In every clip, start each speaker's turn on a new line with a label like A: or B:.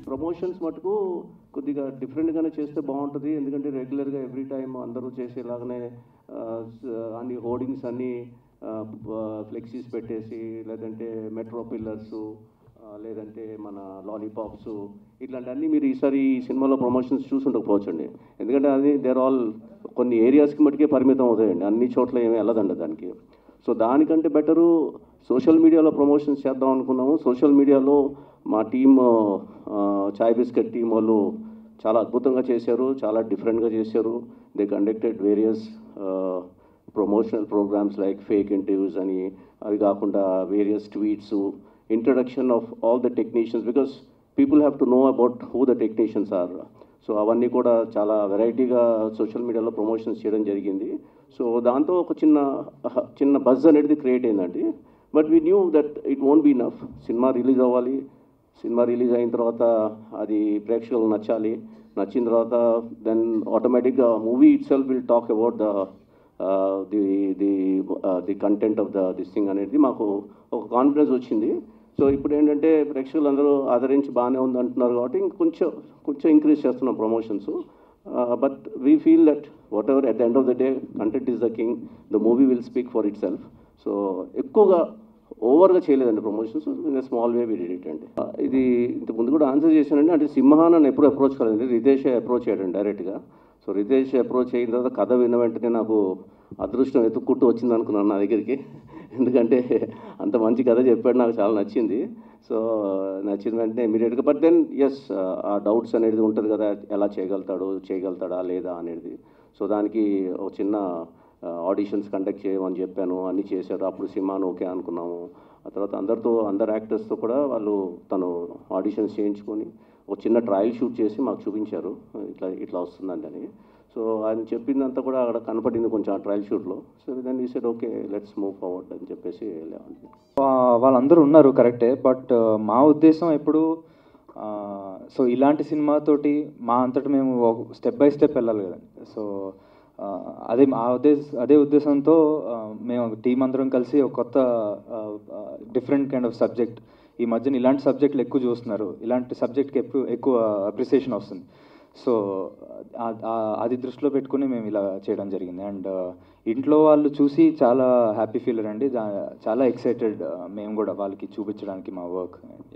A: Promotions మటుకు కొద్దిగా డిఫరెంట్గానే చేస్తే బాగుంటుంది. ఎందుకంటే రెగ్యులర్గా ఎవ్రీ టైం అందరూ చేసేలాగానే అన్ని హోర్డింగ్స్ అన్నీ ఫ్లెక్సీస్ పెట్టేసి, లేదంటే మెట్రో పిల్లర్స్, లేదంటే మన లాలీపాప్స్, ఇట్లాంటివన్నీ మీరు ఈసారి ఈ సినిమాలో ప్రమోషన్స్ చూసుండకపోవచ్చండి. ఎందుకంటే అది దేర్ ఆల్ కొన్ని ఏరియాస్కి మటుకే పరిమితం అవుతాయండి, అన్ని చోట్ల ఏమీ వెళ్ళదండి దానికి. సో దానికంటే బెటరు సోషల్ మీడియాలో ప్రమోషన్స్ చేద్దాం అనుకున్నాము. సోషల్ మీడియాలో మా టీమ్ చాయ్ బిస్కెట్ టీం వాళ్ళు చాలా అద్భుతంగా చేశారు, చాలా డిఫరెంట్గా చేశారు. They conducted various promotional programmes like fake interviews అని, అవి కాకుండా various tweets, introduction of all the technicians, because people have to know about who the technicians are. So అవన్నీ కూడా చాలా వెరైటీగా సోషల్ మీడియాలో ప్రమోషన్స్ చేయడం జరిగింది. సో దాంతో ఒక చిన్న బజ్ అనేది క్రియేట్ అయిందండి. But we knew that it won't be enough. Cinema release అవ్వాలి, సినిమా రిలీజ్ అయిన తర్వాత అది ప్రేక్షకులకు నచ్చాలి, నచ్చిన తర్వాత దెన్ ఆటోమేటిక్గా movie itself will talk about the content of this thing అనేది మాకు ఒక కాన్ఫిడెన్స్ వచ్చింది. సో ఇప్పుడు ఏంటంటే ప్రేక్షకులందరూ ఆదరించి బాగానే ఉంది అంటున్నారు కాబట్టి కొంచెం ఇంక్రీజ్ చేస్తున్నాం promotions. But we feel that whatever at the end of the day content is the king, the movie will speak for itself. So ఎక్కువగా ఓవర్గా చేయలేదండి promotions, in small way we did it అండి. ఇది ఇంతకు ముందు కూడా answer చేశానండి. అంటే సింహాన్ని ఎప్పుడు అప్రోచ్ కాలేదండి, రితేష్ అప్రోచ్ అయ్యాడండి డైరెక్ట్గా. సో రితేష్ అప్రోచ్ అయిన తర్వాత కథ విన్న వెంటనే నాకు అదృష్టం ఎత్తుక్కుంటూ వచ్చింది అనుకున్నాను నా దగ్గరికి. ఎందుకంటే అంత మంచి కథ చెప్పాడు, నాకు చాలా నచ్చింది. సో నచ్చిన వెంటనే ఇమీడియట్గా, బట్ దెన్ ఎస్ ఆ డౌట్స్ అనేది ఉంటుంది కదా, ఎలా చేయగలుగుతాడా లేదా అనేది. సో దానికి ఒక చిన్న ఆడిషన్స్ కండక్ట్ చేయమని చెప్పాను, అన్నీ చేశారు. అప్పుడు సినిమాను ఓకే అనుకున్నాము. ఆ తర్వాత అందరు యాక్టర్స్తో కూడా తను ఆడిషన్స్ చేయించుకొని ఒక చిన్న ట్రయల్ షూట్ చేసి మాకు చూపించారు, ఇట్లా వస్తుందండి అని. సో ఆయన చెప్పిందంతా కూడా అక్కడ కనపడింది కొంచెం ఆ ట్రయల్ షూట్లో. So then he said okay let's move forward అని చెప్పేసి వెళ్ళామండి.
B: వాళ్ళందరూ ఉన్నారు కరెక్టే, బట్ మా ఉద్దేశం ఎప్పుడు సో ఇలాంటి సినిమాతోటి మా అంతటా మేము స్టెప్ బై స్టెప్ వెళ్ళాలి కదండి. సో అదే ఉద్దేశంతో మేము టీం అందరం కలిసి ఒక కొత్త డిఫరెంట్ కైండ్ ఆఫ్ సబ్జెక్ట్, ఈ మధ్యన ఇలాంటి సబ్జెక్టులు ఎక్కువ చూస్తున్నారు, ఇలాంటి సబ్జెక్ట్కి ఎక్కువ అప్రిసియేషన్ వస్తుంది. సో అది దృష్టిలో పెట్టుకుని మేము ఇలా చేయడం జరిగింది. అండ్ ఇంట్లో వాళ్ళు చూసి చాలా హ్యాపీ ఫీల్ అండి, చాలా ఎక్సైటెడ్ మేము కూడా వాళ్ళకి చూపించడానికి మా వర్క్.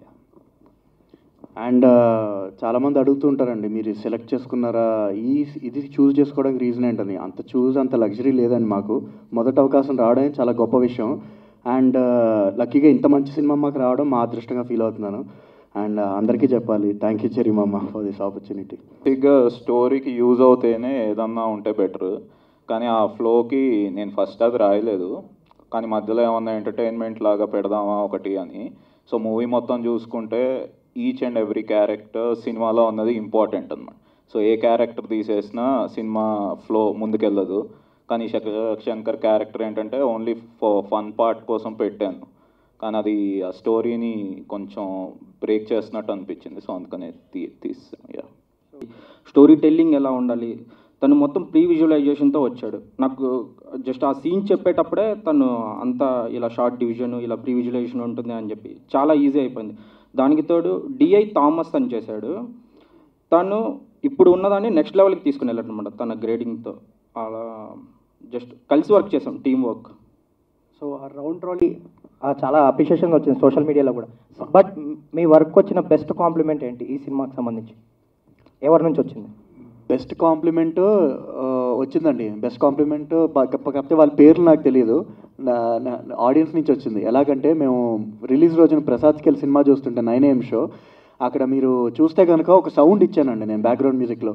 C: అండ్ చాలామంది అడుగుతుంటారండి, మీరు సెలెక్ట్ చేసుకున్నారా, ఇది చూస్ చేసుకోవడానికి రీజన్ ఏంటని. అంత లగ్జరీ లేదండి మాకు. మొదటి అవకాశం రావడం చాలా గొప్ప విషయం. అండ్ లక్కీగా ఇంత మంచి సినిమా మాకు రావడం మా అదృష్టంగా ఫీల్ అవుతున్నాను. అండ్ అందరికీ చెప్పాలి, థ్యాంక్ యూ చెరీ మామ ఫర్ దిస్ ఆపర్చునిటీ.
D: బిగ్గా స్టోరీకి యూజ్ అవుతేనే ఏదన్నా ఉంటే బెటర్, కానీ ఆ ఫ్లోకి నేను ఫస్ట్ అది రాయలేదు, కానీ మధ్యలో ఏమన్నా ఎంటర్టైన్మెంట్ లాగా పెడదామా ఒకటి అని. సో మూవీ మొత్తం చూసుకుంటే ఈచ్ అండ్ ఎవ్రీ క్యారెక్టర్ సినిమాలో ఉన్నది ఇంపార్టెంట్ అన్నమాట. సో ఏ క్యారెక్టర్ తీసేసినా సినిమా ఫ్లో ముందుకెళ్ళదు. కానీ శంకర్ క్యారెక్టర్ ఏంటంటే ఓన్లీ ఫన్ పార్ట్ కోసం పెట్టాను, కానీ అది ఆ స్టోరీని కొంచెం బ్రేక్ చేసినట్టు అనిపించింది. సో అందుకనే తీసాను.
E: స్టోరీ టెల్లింగ్ ఎలా ఉండాలి, తను మొత్తం ప్రీ విజువలైజేషన్తో వచ్చాడు. నాకు జస్ట్ ఆ సీన్ చెప్పేటప్పుడే తను అంతా ఇలా షార్ట్ డివిజన్, ఇలా ప్రీ విజువలైజేషన్ ఉంటుంది అని చెప్పి చాలా ఈజీ అయిపోయింది. దానికి తోడు డిఐ థామస్ అని చేశాడు, తను ఇప్పుడు ఉన్నదాన్ని నెక్స్ట్ లెవెల్కి తీసుకుని వెళ్ళాడు అనమాట తన గ్రేడింగ్తో. అలా జస్ట్ కలిసి వర్క్ చేసాం, టీమ్ వర్క్.
F: సో ఆ రౌండ్ ట్రోలీ చాలా అప్రిషియేషన్గా వచ్చింది సోషల్ మీడియాలో కూడా. బట్ మీ వర్క్ వచ్చిన బెస్ట్ కాంప్లిమెంట్ ఏంటి ఈ సినిమాకి సంబంధించి, ఎవరి నుంచి వచ్చింది?
C: బెస్ట్ కాంప్లిమెంట్ వచ్చిందండి. బెస్ట్ కాంప్లిమెంట్ కాకపోతే వాళ్ళ పేర్లు నాకు తెలియదు, ఆడియన్స్ నుంచి వచ్చింది. ఎలాగంటే మేము రిలీజ్ రోజున ప్రసాద్కి వెళ్ళి సినిమా చూస్తుంటే 9 AM షో, అక్కడ మీరు చూస్తే కనుక ఒక సౌండ్ ఇచ్చానండి నేను బ్యాక్గ్రౌండ్ మ్యూజిక్లో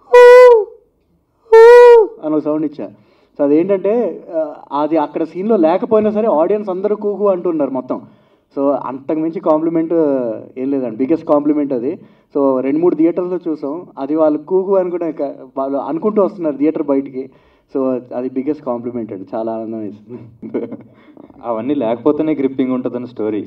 C: అని ఒక సౌండ్ ఇచ్చాను. సో అదేంటంటే అది అక్కడ సీన్లో లేకపోయినా సరే ఆడియన్స్ అందరూ కూకు అంటున్నారు మొత్తం. సో అంతకు మించి కాంప్లిమెంట్ ఏం లేదండి, బిగ్గెస్ట్ కాంప్లిమెంట్ అది. సో 2-3 థియేటర్లో చూసాం, అది వాళ్ళు కూకు అనుకుంటే వాళ్ళు అనుకుంటూ వస్తున్నారు థియేటర్ బయటికి. సో అది బిగ్గెస్ట్ కాంప్లిమెంట్ అండి, చాలా ఆనందం వేస్తుంది.
B: అవన్నీ లేకపోతేనే గ్రిప్పింగ్ ఉంటుందని స్టోరీ.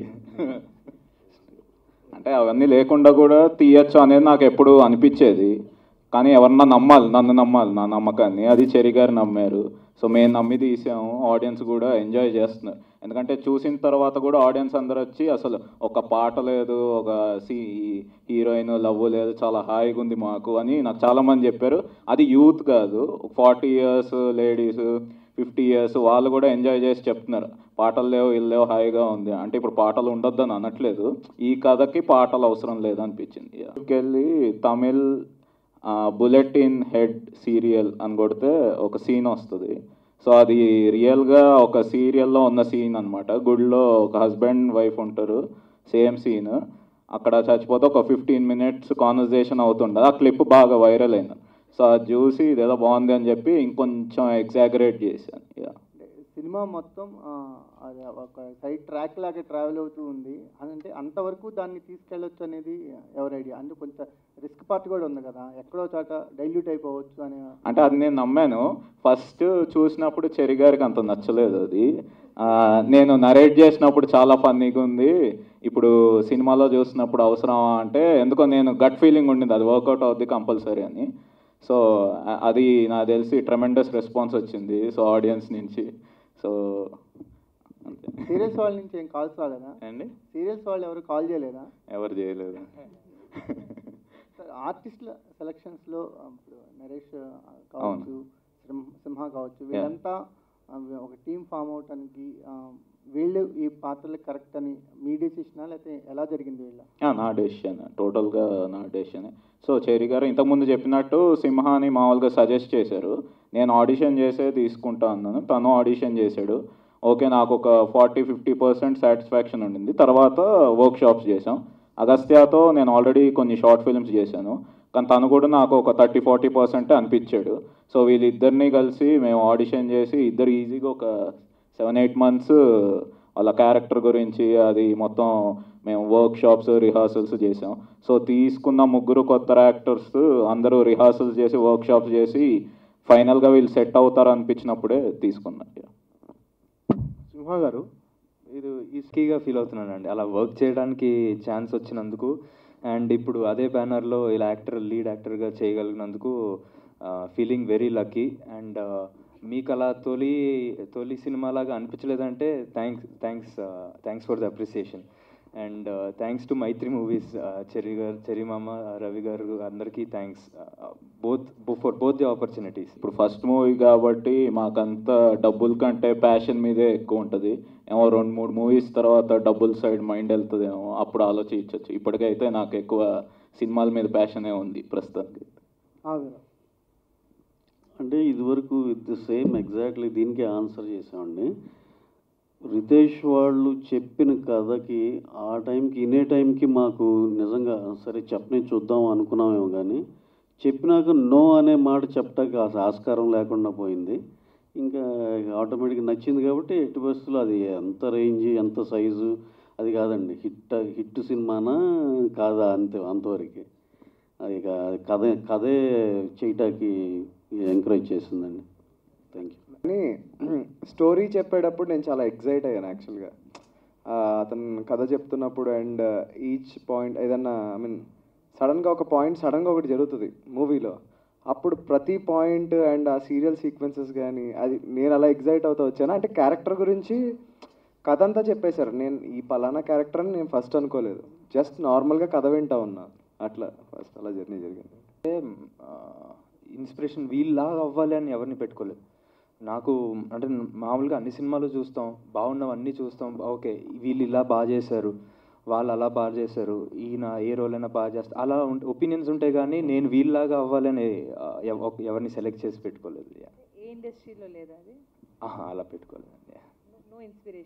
D: అంటే అవన్నీ లేకుండా కూడా తీయచ్చు అనేది నాకు ఎప్పుడు అనిపించేది, కానీ ఎవరన్నా నమ్మాలి, నన్ను నమ్మాలి, నా నమ్మకాన్ని. అది చెరి గారు నమ్మారు. సో మేము నమ్మి తీసాము, ఆడియన్స్ కూడా ఎంజాయ్ చేస్తున్నారు. ఎందుకంటే చూసిన తర్వాత కూడా ఆడియన్స్ అందరూ వచ్చి అసలు ఒక పాట లేదు, ఒక హీరోయిన్ లవ్ లేదు, చాలా హాయిగా ఉంది మాకు అని నాకు చాలామంది చెప్పారు. అది యూత్ కాదు, 40 years లేడీస్, 50 years వాళ్ళు కూడా ఎంజాయ్ చేసి చెప్తున్నారు పాటలు లేవు, ఇల్లు లేవు, హాయిగా ఉంది. అంటే ఇప్పుడు పాటలు ఉండొద్దని అనట్లేదు, ఈ కథకి పాటలు అవసరం లేదు అనిపించింది. వెళ్ళి Tamil bullet in head serial అని కొడితే ఒక సీన్ వస్తుంది. సో అది రియల్గా ఒక సీరియల్లో ఉన్న సీన్ అనమాట. గుడిలో ఒక హస్బెండ్ వైఫ్ ఉంటారు, సేమ్ సీన్. అక్కడ చచ్చిపోతే ఒక 15 minutes కాన్వర్జేషన్ అవుతుండదు. ఆ క్లిప్ బాగా వైరల్ అయింది. సో అది చూసి ఇదేదో బాగుంది అని చెప్పి ఇంకొంచెం ఎగ్జాగరేట్ చేశాను.
C: సినిమా మొత్తం అది ఒక సైడ్ ట్రాక్ లాగా ట్రావెల్ అవుతూ ఉంది అంటే అంతవరకు దాన్ని తీసుకెళ్ళొచ్చు అనేది ఎవరి ఐడియా? అంటే కొంత రిస్క్ పార్ట్ కూడా ఉంది కదా, ఎక్కడో చోట డైల్యూట్ అయిపోవచ్చు అని.
D: అంటే అది నేను నమ్మాను. ఫస్ట్ చూసినప్పుడు చెరి గారికి అంత నచ్చలేదు అది. నేను నరేట్ చేసినప్పుడు చాలా ఫన్నీగా ఉంది, ఇప్పుడు సినిమాలో చూసినప్పుడు అవసరమా అంటే ఎందుకో నేను గట్ ఫీలింగ్ ఉండింది అది వర్కౌట్ అవుద్ది కంపల్సరీ అని. సో అది నాకు తెలిసి ట్రెమెండస్ రెస్పాన్స్ వచ్చింది సో ఆడియన్స్ నుంచి. సో
C: సీరియల్స్ వాళ్ళ నుంచి ఏం కాల్స్ రాలేదా
D: అండి?
C: సీరియల్స్ వాళ్ళు ఎవరు కాల్ చేయలేదా?
D: ఎవరు చేయలేదు.
C: ఆర్టిస్టుల సెలక్షన్స్లో నరేష్ కావచ్చు, సింహ కావచ్చు, వీళ్ళంతా ఒక టీం ఫామ్ అవటానికి వీళ్ళు ఈ పాత్రలకు కరెక్ట్ అని మీ డెసిషనా లేకపోతే ఎలా జరిగింది వీళ్ళ?
D: నా డెసిషన్, టోటల్గా నా డెసిషనే. సో చెరి గారు ఇంతకుముందు చెప్పినట్టు సింహాని మామూలుగా సజెస్ట్ చేశారు, నేను ఆడిషన్ చేసే తీసుకుంటా అన్నాను. తను ఆడిషన్ చేశాడు. ఓకే, నాకు ఒక 40-50% సాటిస్ఫాక్షన్ ఉండింది. తర్వాత వర్క్ షాప్స్ చేసాం. అగస్త్యాతో నేను ఆల్రెడీ కొన్ని షార్ట్ ఫిల్మ్స్ చేశాను, కానీ తను కూడా నాకు ఒక 30-40% అనిపించాడు. సో వీళ్ళిద్దరినీ కలిసి మేము ఆడిషన్ చేసి ఇద్దరు ఈజీగా ఒక 7-8 months వాళ్ళ క్యారెక్టర్ గురించి అది మొత్తం మేము వర్క్ షాప్స్ రిహార్సల్స్ చేసాం. సో తీసుకున్న 3 కొత్త యాక్టర్స్ అందరూ రిహార్సల్స్ చేసి వర్క్ షాప్స్ చేసి ఫైనల్గా వీళ్ళు సెట్ అవుతారు అనిపించినప్పుడే తీసుకున్నారు.
C: సింహ గారు
B: ఇది ఈస్కీగా ఫీల్ అవుతున్నానండి అలా వర్క్ చేయడానికి ఛాన్స్ వచ్చినందుకు. అండ్ ఇప్పుడు అదే బ్యానర్లో ఇలా లీడ్ యాక్టర్గా చేయగలిగినందుకు ఫీలింగ్ వెరీ లక్కీ. అండ్ మీకు అలా తొలి సినిమాలాగా అనిపించలేదంటే thanks for the appreciation. And thanks to Mythri Movies, Cherry మామ, రవి గారు అందరికీ thanks for both the opportunities.
D: ఇప్పుడు ఫస్ట్ మూవీ కాబట్టి మాకంతా డబ్బుల కంటే ప్యాషన్ మీదే ఎక్కువ ఉంటుంది. ఏమో 2-3 movies తర్వాత డబ్బుల సైడ్ మైండ్ వెళ్తుందేమో, అప్పుడు ఆలోచించవచ్చు. ఇప్పటికైతే నాకు ఎక్కువ సినిమాల మీద ప్యాషనే ఉంది ప్రస్తుతానికి.
A: అంటే ఇదివరకు విత్ సేమ్ ఎగ్జాక్ట్లీ దీనికే ఆన్సర్ చేసామండి. రితేష్ వాళ్ళు చెప్పిన కథకి ఆ టైంకి ఇనే టైంకి మాకు నిజంగా సరే చెప్పని చూద్దాం అనుకున్నామేమో, కానీ చెప్పినాక నో అనే మాట చెప్పడానికి ఆస్కారం లేకుండా పోయింది. ఇంకా ఆటోమేటిక్గా నచ్చింది కాబట్టి ఎట్టి పరిస్థితుల్లో అది ఎంత రేంజ్ ఎంత సైజు అది కాదండి, హిట్ సినిమానా కాదా అంతవరకే. అది కథే చేయటానికి ఎంకరేజ్ చేసిందండి. Thank you.
G: కానీ స్టోరీ చెప్పేటప్పుడు నేను చాలా ఎగ్జైట్ అయ్యాను యాక్చువల్గా. అతను కథ చెప్తున్నప్పుడు అండ్ ఈచ్ పాయింట్ ఏదన్నా సడన్గా ఒక పాయింట్ సడన్గా ఒకటి జరుగుతుంది మూవీలో, అప్పుడు ప్రతి పాయింట్ అండ్ ఆ సీరియల్ సీక్వెన్సెస్ కానీ అది నేను అలా ఎగ్జైట్ అవుతూ వచ్చాను. అంటే క్యారెక్టర్ గురించి కథ అంతా చెప్పేశారు. నేను ఈ పలానా క్యారెక్టర్ అని నేను ఫస్ట్ అనుకోలేదు, జస్ట్ నార్మల్గా కథ వింటా ఉన్నా, అట్లా ఫస్ట్ అలా జర్నీ జరిగింది.
B: అంటే ఇన్స్పిరేషన్ వీళ్ళలాగా అవ్వాలి అని ఎవరిని పెట్టుకోలేదు. నాకు అంటే మామూలుగా అన్ని సినిమాలు చూస్తాం, బాగున్నవన్నీ చూస్తాం, ఓకే వీళ్ళు ఇలా బాగా చేశారు, వాళ్ళు అలా బాగా చేశారు, ఈయన ఏ రోల్ అయినా బాగా చేస్తారు, అలా ఒపీనియన్స్ ఉంటాయి. కానీ నేను వీళ్ళలాగా అవ్వాలని ఎవరిని సెలెక్ట్ చేసి పెట్టుకోలేదు.
H: ఏ ఇండస్ట్రీలో లేదా అది?
B: అలా పెట్టుకోలేదండి.
H: నో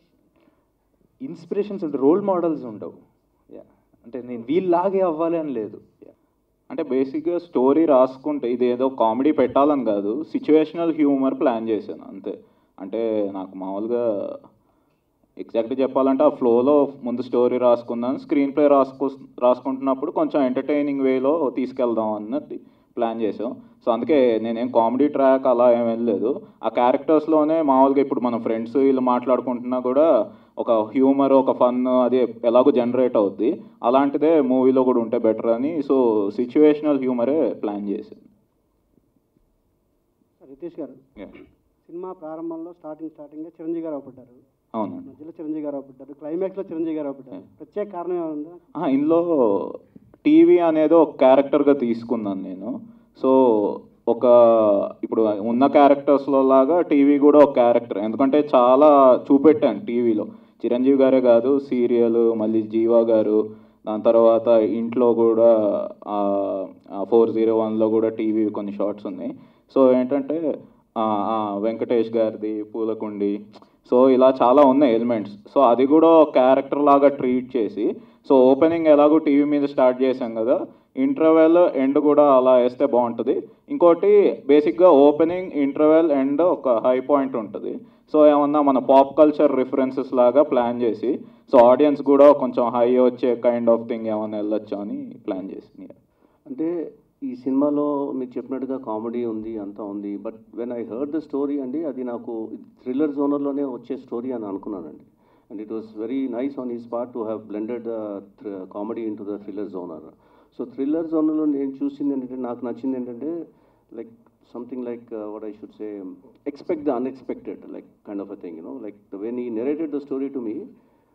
B: ఇన్స్పిరేషన్స్ ఉంటాయి, రోల్ మోడల్స్ ఉండవు. అంటే నేను వీళ్ళలాగే అవ్వాలి అని లేదు.
D: అంటే బేసిక్గా స్టోరీ రాసుకుంటే ఇది ఏదో కామెడీ పెట్టాలని కాదు, సిచ్యువేషనల్ హ్యూమర్ ప్లాన్ చేశాను అంతే. అంటే నాకు మామూలుగా ఎగ్జాక్ట్గా చెప్పాలంటే ఆ ఫ్లోలో ముందు స్టోరీ రాసుకుందాం, స్క్రీన్ ప్లే రాసుకుంటున్నప్పుడు కొంచెం ఎంటర్టైనింగ్ వేలో తీసుకెళ్దాం అన్నది ప్లాన్ చేసాం. సో అందుకే నేనేం కామెడీ ట్రాక్ అలా ఏం వెళ్ళలేదు. ఆ క్యారెక్టర్స్లోనే మామూలుగా ఇప్పుడు మనం ఫ్రెండ్స్ వీళ్ళు మాట్లాడుకుంటున్నా కూడా ఒక హ్యూమర్ ఒక ఫన్ అది ఎలాగో జనరేట్ అవుద్ది, అలాంటిదే మూవీలో కూడా ఉంటే బెటర్ అని. సో సిచ్యువేషనల్ హ్యూమరే ప్లాన్ చేశాను.
C: రితేష్ గారు,
I: సినిమా ప్రారంభంలో స్టార్టింగ్ చిరంజీవి గారు అవపడ్డారు,
D: అవును.
I: మధ్యలో చిరంజీవి గారు అవపడ్డారు, క్లైమాక్స్లో చిరంజీవి గారు అవపడ్డారు. ప్రత్యేక కారణం ఏమైనా?
D: ఇందులో టీవీ అనేది ఒక క్యారెక్టర్గా తీసుకున్నాను నేను. సో ఇప్పుడు ఉన్న క్యారెక్టర్స్లో లాగా టీవీ కూడా ఒక క్యారెక్టర్, ఎందుకంటే చాలా చూపెట్టాను టీవీలో. చిరంజీవి గారే కాదు, సీరియల్, మళ్ళీ జీవా గారు, దాని తర్వాత ఇంట్లో కూడా 401లో కూడా టీవీ కొన్ని షార్ట్స్ ఉన్నాయి. సో ఏంటంటే వెంకటేష్ గారిది పూలకుండి, సో ఇలా చాలా ఉన్నాయి ఎలిమెంట్స్. సో అది కూడా క్యారెక్టర్ లాగా ట్రీట్ చేసి, సో ఓపెనింగ్ ఎలాగో టీవీ మీద స్టార్ట్ చేశాం కదా, ఇంటర్వెల్ ఎండ్ కూడా అలా వేస్తే బాగుంటుంది. ఇంకోటి బేసిక్గా ఓపెనింగ్, ఇంటర్వెల్, ఎండ్ ఒక హై పాయింట్ ఉంటుంది. సో ఏమన్నా మన పాప్ కల్చర్ రిఫరెన్సెస్ లాగా ప్లాన్ చేసి, సో ఆడియన్స్ కూడా కొంచెం హై వచ్చే కైండ్ ఆఫ్ థింగ్ ఏమన్నా వెళ్ళొచ్చు అని ప్లాన్ చేసింది.
A: అంటే ఈ సినిమాలో మీరు చెప్పినట్టుగా కామెడీ ఉంది, అంతా ఉంది. But when I heard the story అండి, అది నాకు థ్రిల్లర్ జోనర్లోనే వచ్చే స్టోరీ అని అనుకున్నానండి. And it was very nice on his part to have blended comedy into the thriller genre. So thriller జోనర్లో నేను చూసింది ఏంటంటే, నాకు నచ్చింది ఏంటంటే, like something like what I should say, expect the unexpected, like kind of a thing, like when he narrated the story to me,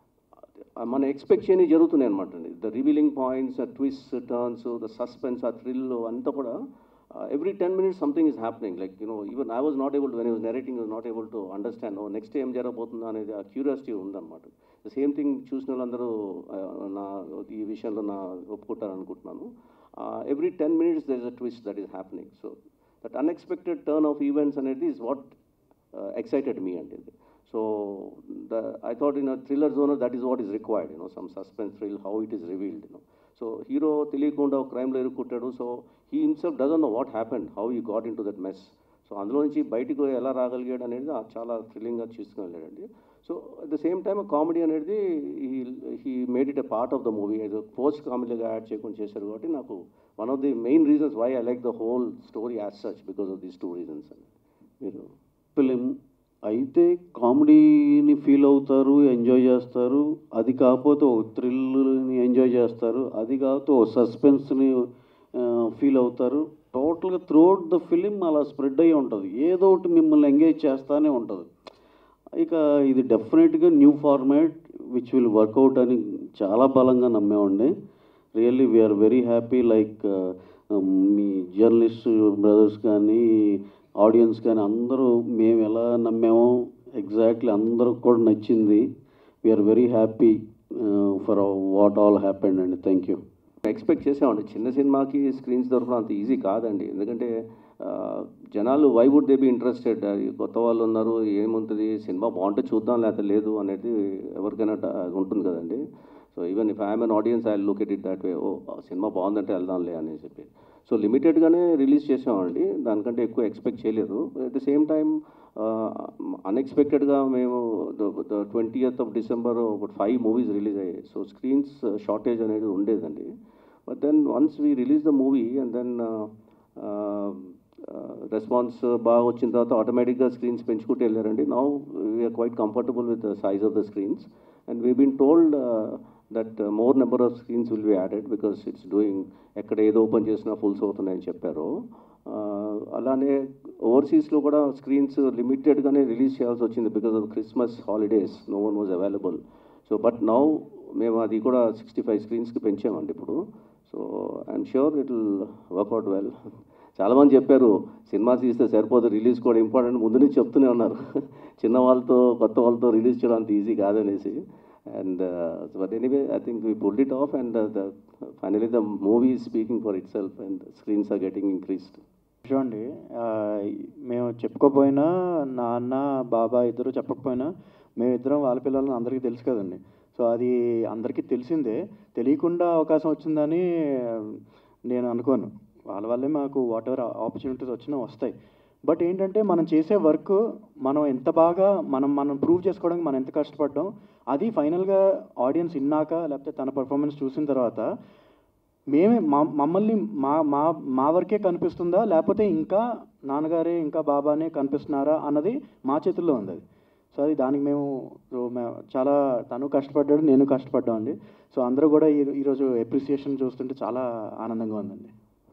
A: మన expect చేయని జరుగుతున్నాయి అనమాట అండి. The revealing points, twist, turns, the suspense, ఆ thrill అంతా కూడా every 10 minutes something is happening. Like even I was not able, when I was narrating, was not able to understand next ఏం జరగబోతుందో అనేది ఆ క్యూరియాసిటీ ఉందన్నమాట. ద సేమ్ థింగ్ చూసిన వాళ్ళందరూ నా ఈ విషయంలో ఒప్పుకుంటారు అనుకుంటున్నాను. Every 10 minutes there is a twist that is happening. So that unexpected turn of events అనేది ఈజ్ వాట్ ఎక్సైటెడ్ మీ అండి. So I thought in a thriller genre that is what is required, some suspense thrill, how it is revealed, So hero తెలియకుండా crime లో ఇరుక్కుంటాడు. So he himself doesn't know what happened, how he got into that mess. So అందులో నుంచి బయటకు ఎలా రాగలిగాడు అనేది చాలా థ్రిల్లింగ్గా చూసుకుని వెళ్ళాడండి. So at the same time comedy అనేది he made it a part of the movie, ఏదో పోస్ట్ కామెడీగా యాడ్ చేయకుండా చేశారు. కాబట్టి నాకు one of the main reasons why I like the whole story as such, because of these 2 reasons అండి.
J: మీరు film అయితే కామెడీని ఫీల్ అవుతారు, ఎంజాయ్ చేస్తారు. అది కాకపోతే ఓ థ్రిల్ని ఎంజాయ్ చేస్తారు. అది కాకపోతే ఓ సస్పెన్స్ని ఫీల్ అవుతారు. టోటల్గా త్రూఅవుట్ ద ఫిలిం అలా స్ప్రెడ్ అయ్యి ఉంటుంది. ఏదో ఒకటి మిమ్మల్ని ఎంగేజ్ చేస్తూనే ఉంటుంది. ఇక ఇది డెఫినెట్గా new format which will work out అని చాలా బలంగా నమ్మేవాడిని. Really we're very happy. Like మీ జర్నలిస్ట్ బ్రదర్స్ కానీ, ఆడియన్స్ కానీ అందరూ మేము ఎలా నమ్మామో ఎగ్జాక్ట్లీ అందరూ కూడా నచ్చింది. We're very happy for what all happened అండి. Thank you.
A: ఎక్స్పెక్ట్ చేసామండి, చిన్న సినిమాకి స్క్రీన్స్ దొరకడం అంత ఈజీ కాదండి. ఎందుకంటే జనాలు why would they be interested, కొత్త వాళ్ళు ఉన్నారు, ఏముంటుంది, సినిమా బాగుంటే చూద్దాం లేకపోతే లేదు అనేది ఎవరికైనా ఉంటుంది కదండి. So even if I'm an audience I look at it that way, cinema బాగుందంటే వెళ్దాంలే అని చెప్పి. సో లిమిటెడ్గానే రిలీజ్ చేసామండి, దానికంటే ఎక్కువ ఎక్స్పెక్ట్ చేయలేదు. అట్ ద సేమ్ టైం అన్ఎక్స్పెక్టెడ్గా మేము ద 20th of December ఒక 5 movies రిలీజ్ అయ్యాయి. సో స్క్రీన్స్ షార్టేజ్ అనేది ఉండేదండి. But then once we release the movie and then response బాగా వచ్చిన తర్వాత ఆటోమేటిక్గా స్క్రీన్స్ పెంచుకుంటూ వెళ్ళారండి. Now we're quite comfortable with the size of the screens and we been told that more number of screens will be added because it's doing, ఎక్కడ ఏదో open చేసినా fulls అవుతున్నాయని చెప్పారు. అలానే ఓవర్సీస్లో కూడా స్క్రీన్స్ లిమిటెడ్గానే రిలీజ్ చేయాల్సి వచ్చింది because of Christmas holidays, no one was available. So but now మేము అది కూడా 65 screensకి పెంచామండి ఇప్పుడు. So I'm sure it will work out well. చాలామంది చెప్పారు సినిమా తీస్తే సరిపోదు, రిలీజ్ కూడా ఇంపార్టెంట్, ముందు నుంచి చెప్తూనే ఉన్నారు. చిన్న వాళ్ళతో కొత్త వాళ్ళతో రిలీజ్ చేయడం అంత ఈజీ కాదనేసి. And but anyway, I think we pulled it off and finally the movie is speaking for itself and the screens are getting increased.
C: చూడండి, మేము చెప్పుకోపోయినా, నాన్న బాబా ఇద్దరు చెప్పకపోయినా మేమిద్దరం వాళ్ళ పిల్లలని అందరికీ తెలుసు కదండి. సో అది అందరికీ తెలిసిందే. తెలియకుండా అవకాశం వచ్చిందని నేను అనుకోను. వాళ్ళ వల్లే మాకు వాట్ ఎవర్ ఆపర్చునిటీస్ వచ్చినా వస్తాయి. బట్ ఏంటంటే మనం చేసే వర్క్ మనం ఎంత బాగా మనం ప్రూవ్ చేసుకోవడానికి మనం ఎంత కష్టపడ్డాం, అది ఫైనల్గా ఆడియన్స్ విన్నాక లేకపోతే తన పర్ఫార్మెన్స్ చూసిన తర్వాత మేమే మమ్మల్ని మా వరకే కనిపిస్తుందా లేకపోతే ఇంకా నాన్నగారే ఇంకా బాబానే కనిపిస్తున్నారా అన్నది మా చేతుల్లో ఉంది. అది సో అది దానికి మేము చాలా, తను కష్టపడ్డాడు, నేను కష్టపడ్డామండి. సో అందరూ కూడా ఈరోజు అప్రిసియేషన్ చూస్తుంటే చాలా ఆనందంగా ఉందండి.